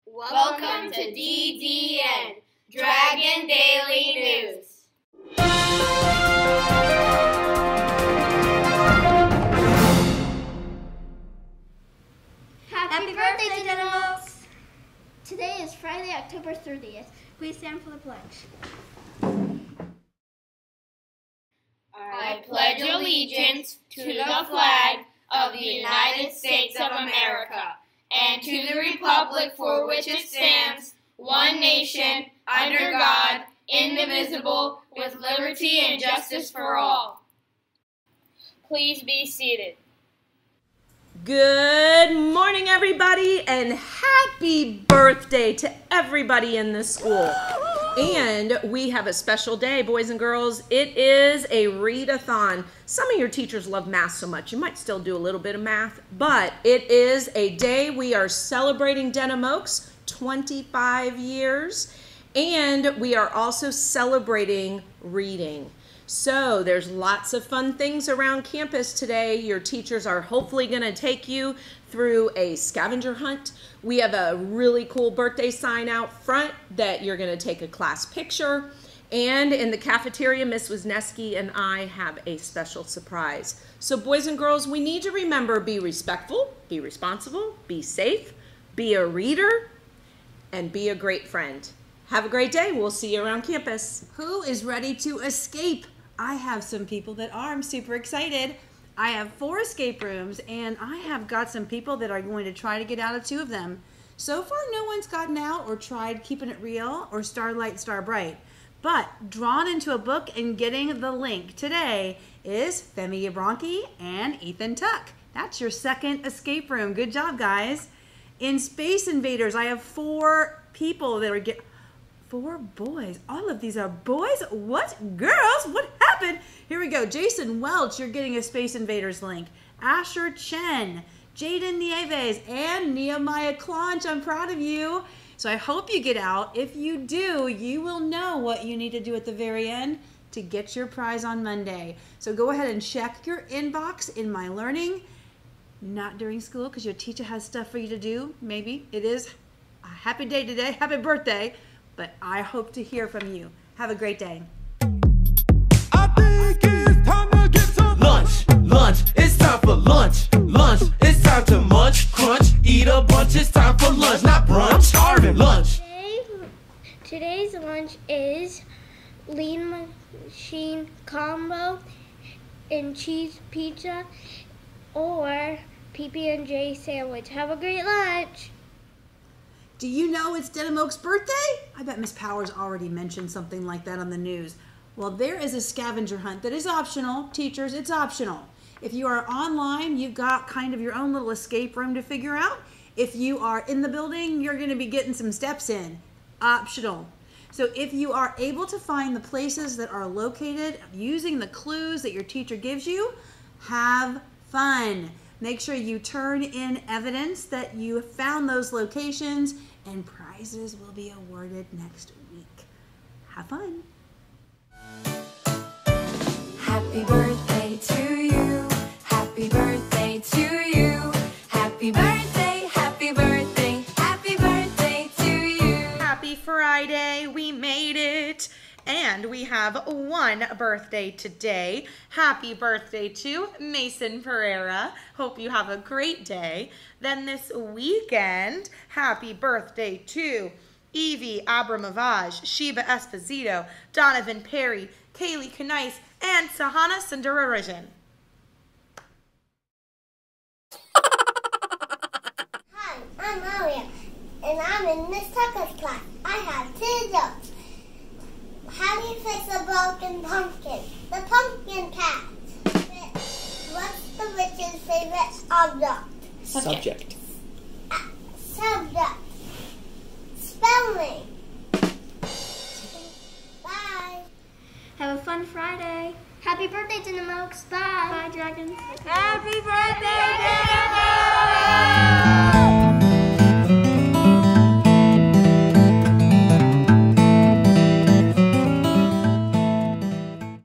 Welcome to DDN, Dragon Daily News. Happy birthday, Dynamos! Today is Friday, October 30th. Please stand for the pledge. I pledge allegiance to the flag of the United States of America and to the republic for which it stands, one nation, under God, indivisible, with liberty and justice for all. Please be seated. Good morning, everybody, and happy birthday to everybody in this school. And we have a special day, boys and girls. It is a readathon. Some of your teachers love math so much, you might still do a little bit of math, but it is a day we are celebrating Denham Oaks 25 years, and we are also celebrating reading. So there's lots of fun things around campus today. Your teachers are hopefully going to take you through a scavenger hunt. We have a really cool birthday sign out front that you're going to take a class picture. And in the cafeteria, Miss Wisniewski and I have a special surprise. So boys and girls, we need to remember, be respectful, be responsible, be safe, be a reader, and be a great friend. Have a great day. We'll see you around campus. Who is ready to escape? I have some people that are. I'm super excited. I have 4 escape rooms, and I have got some people that are going to try to get out of 2 of them. So far, no one's gotten out or tried Keeping It Real or Starlight, Starbright. But drawn into a book and getting the link today is Femi Abronki and Ethan Tuck. That's your second escape room. Good job, guys. In Space Invaders, I have 4 people that are 4 boys. All of these are boys? What? Girls? What happened? Here we go. Jason Welch, you're getting a Space Invaders link. Asher Chen, Jaden Nieves, and Nehemiah Clonch. I'm proud of you. So I hope you get out. If you do, you will know what you need to do at the very end to get your prize on Monday. So go ahead and check your inbox in My Learning. Not during school because your teacher has stuff for you to do. Maybe it is a happy day today. Happy birthday. But I hope to hear from you. Have a great day. I think it's time to get some lunch. Lunch, it's time for lunch. Lunch, it's time to munch, crunch, eat a bunch. It's time for lunch, not brunch. I'm starving. Lunch. Today's lunch is lean machine combo and cheese pizza or PB&J sandwich. Have a great lunch. Do you know it's Denham Oaks' birthday? I bet Miss Powers already mentioned something like that on the news. Well, there is a scavenger hunt that is optional. Teachers, it's optional. If you are online, you've got kind of your own little escape room to figure out. If you are in the building, you're going to be getting some steps in. Optional. So if you are able to find the places that are located using the clues that your teacher gives you, have fun. Make sure you turn in evidence that you found those locations, and prizes will be awarded next week. Have fun. Happy birthday to you. Happy birthday to you. Happy birthday, happy birthday, happy birthday to you. Happy Friday, we made it. And we have 1 birthday today. Happy birthday to Mason Pereira. Hope you have a great day. Then this weekend, happy birthday to Evie Abramovage, Sheba Esposito, Donovan Perry, Kaylee Kanice, and Sahana Sundararajan. Hi, I'm Aria, and I'm in Miss Tucker's class. I have 2 jokes. How do you fix a broken pumpkin? The pumpkin patch. What's the witch's favorite object? Subject. Subject. Spelling. Bye. Have a fun Friday. Happy birthday, Denham Oaks. Bye. Bye, Dragons. Happy birthday, Denham Oaks!